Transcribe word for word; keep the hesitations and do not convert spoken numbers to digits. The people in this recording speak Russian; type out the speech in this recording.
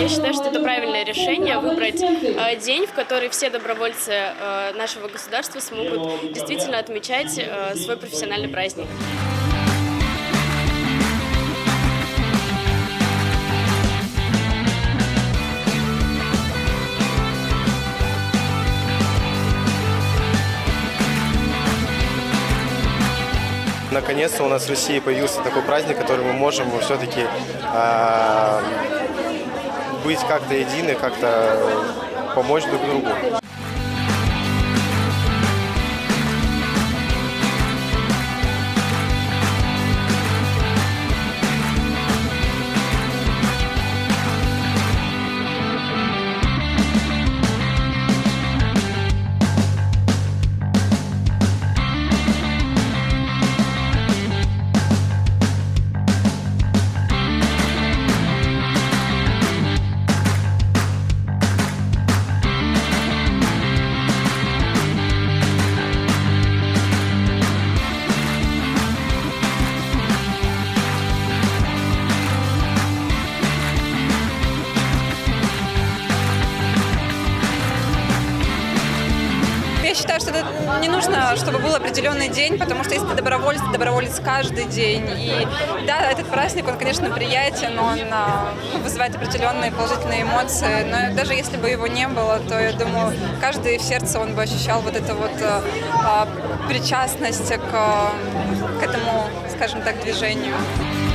я считаю, что это правильное решение выбрать э, день, в который все добровольцы э, нашего государства смогут действительно отмечать э, свой профессиональный праздник. Наконец-то у нас в России появился такой праздник, который мы можем все-таки э, быть как-то едины, как-то помочь друг другу. Я считаю, что это не нужно, чтобы был определенный день, потому что если ты доброволец, ты доброволец каждый день. И да, этот праздник, он, конечно, приятен, он вызывает определенные положительные эмоции, но даже если бы его не было, то, я думаю, каждый в сердце он бы ощущал вот эту вот причастность к, к этому, скажем так, движению.